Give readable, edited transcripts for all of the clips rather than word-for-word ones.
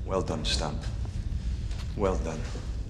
Well done, Stamp. Well done.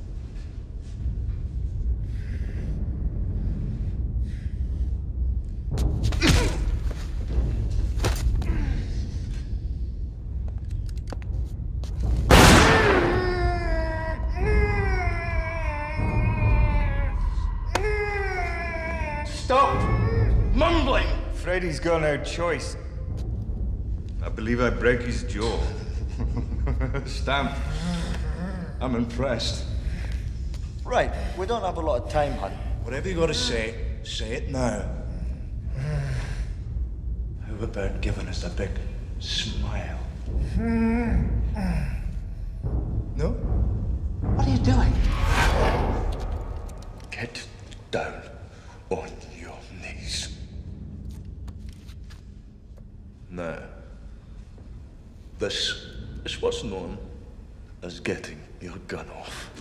Stop! Mumbling! Freddy's got no choice. I believe I break his jaw. Stamp. I'm impressed. Right, we don't have a lot of time, hun. Whatever you gotta say it now. How about giving us a big smile? No? What are you doing? Get down on your knees. Now, this is what's known as getting your gun off.